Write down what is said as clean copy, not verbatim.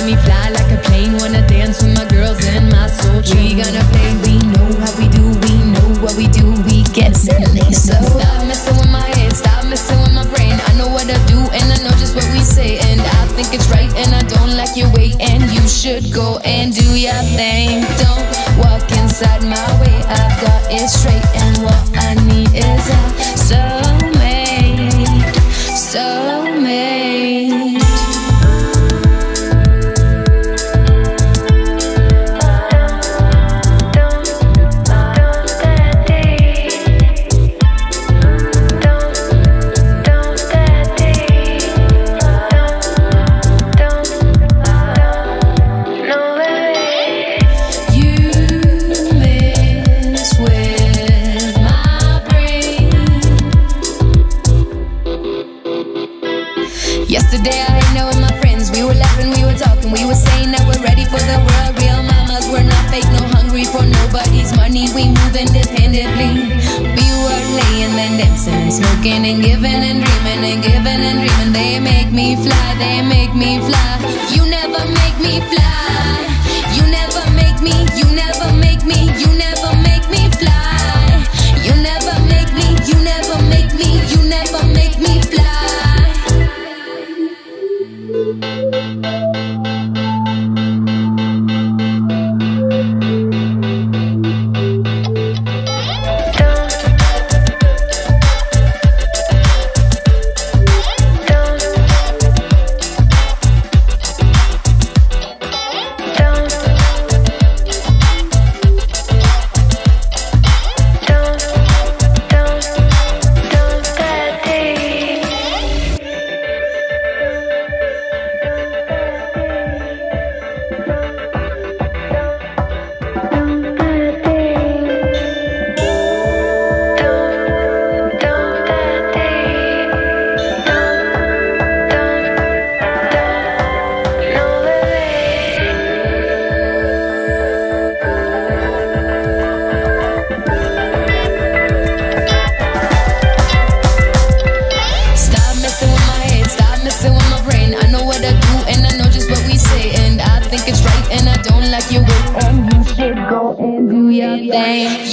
let me fly like a plane. Wanna dance with my girls and my soul train. We gonna play, we know how we do, we know what we do, we get silly. So stop messing with my head, stop messing with my brain. I know what I do and I know just what we say, and I think it's right and I don't like your way, and you should go and do your thing. Don't walk inside my way, I've got it straight, and what I need is a soulmate, soulmate. Yesterday I hung out with my friends, we were laughing, we were talking, we were saying that we're ready for the world. Real mamas, we're not fake, no hungry for nobody's money, we move independently. We were laying and dancing and smoking and giving and dreaming and giving and dreaming. They make me fly, they make me fly. You never make me fly. You never make me, you never make me, you never make me fly. You never make me, you never make me, you never make me fly. It's right and I don't like your way, and you should go and do your thing.